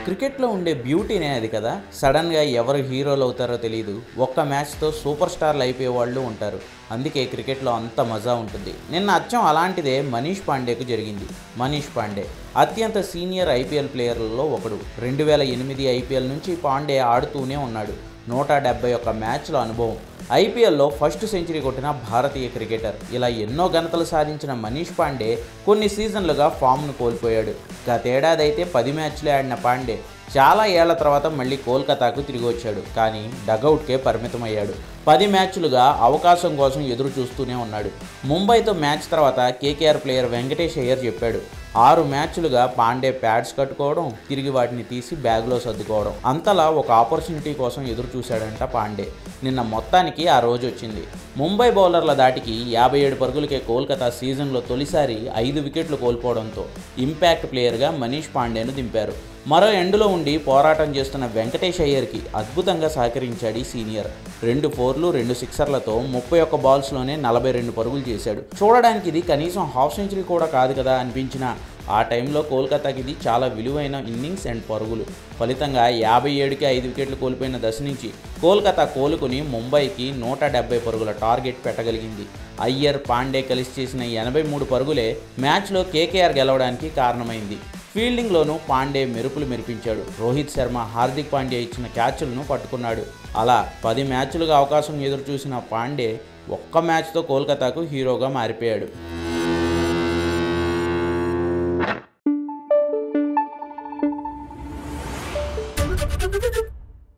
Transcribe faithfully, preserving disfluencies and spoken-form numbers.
క్రికెట్లో ఉండే బ్యూటీనే అది కదా. సడన్గా ఎవరు హీరోలు అవుతారో తెలియదు. ఒక్క మ్యాచ్తో సూపర్ స్టార్లు అయిపోయే వాళ్ళు ఉంటారు. అందుకే క్రికెట్లో అంత మజా ఉంటుంది. నిన్న అచ్చం అలాంటిదే మనీష్ పాండేకు జరిగింది. మనీష్ పాండే అత్యంత సీనియర్ ఐపీఎల్ ప్లేయర్లలో ఒకడు. రెండు వేల ఎనిమిది ఐపీఎల్ నుంచి పాండే ఆడుతూనే ఉన్నాడు. నూట డెబ్బై ఒక్క మ్యాచ్ల అనుభవం. ఐపీఎల్లో ఫస్ట్ సెంచరీ కొట్టిన భారతీయ క్రికెటర్. ఇలా ఎన్నో ఘనతలు సాధించిన మనీష్ పాండే కొన్ని సీజన్లుగా ఫామ్ను కోల్పోయాడు. గతేడాది అయితే పది మ్యాచ్లే ఆడిన పాండే చాలా ఏళ్ల తర్వాత మళ్ళీ కోల్కతాకు తిరిగి వచ్చాడు. కానీ డగౌట్కే పరిమితమయ్యాడు. పది మ్యాచ్లుగా అవకాశం కోసం ఎదురు చూస్తూనే ఉన్నాడు. ముంబైతో మ్యాచ్ తర్వాత కేకేఆర్ ప్లేయర్ వెంకటేష్ అయ్యర్ చెప్పాడు, ఆరు మ్యాచ్లుగా పాండే ప్యాడ్స్ కట్టుకోవడం, తిరిగి వాటిని తీసి బ్యాగ్లో సర్దుకోవడం, అంతలా ఒక ఆపర్చునిటీ కోసం ఎదురు చూశాడంట పాండే. నిన్న మొత్తానికి ఆ రోజు వచ్చింది. ముంబై బౌలర్ల దాటికి యాభై ఏడు పరుగులకే కోల్కతా సీజన్లో తొలిసారి ఐదు వికెట్లు కోల్పోవడంతో ఇంపాక్ట్ ప్లేయర్గా మనీష్ పాండేను దింపారు. మరో ఎండులో ఉండి పోరాటం చేస్తున్న వెంకటేష్ అయ్యర్కి అద్భుతంగా సహకరించాడు ఈ సీనియర్. రెండు ఫోర్లు రెండు సిక్సర్లతో ముప్పై ఒక్క బాల్స్లోనే నలభై రెండు పరుగులు చేశాడు. చూడడానికి ఇది కనీసం హాఫ్ సెంచరీ కూడా కాదు కదా అనిపించిన ఆ టైంలో కోల్కతాకి ఇది చాలా విలువైన ఇన్నింగ్స్ అండ్ పరుగులు. ఫలితంగా యాభై ఏడుకి ఐదు వికెట్లు కోల్పోయిన దశ నుంచి కోల్కతా కోలుకుని ముంబైకి నూట డెబ్బై పరుగుల టార్గెట్ పెట్టగలిగింది. అయ్యర్ పాండే కలిసి చేసిన ఎనభై మూడు పరుగులే మ్యాచ్లో కేకేఆర్ గెలవడానికి కారణమైంది. ఫీల్డింగ్లోనూ పాండే మెరుపులు మెరిపించాడు. రోహిత్ శర్మ, హార్దిక్ పాండ్యా ఇచ్చిన క్యాచ్లను పట్టుకున్నాడు. అలా పది మ్యాచ్లుగా అవకాశం ఎదురు చూసిన పాండే ఒక్క మ్యాచ్తో కోల్కతాకు హీరోగా మారిపోయాడు.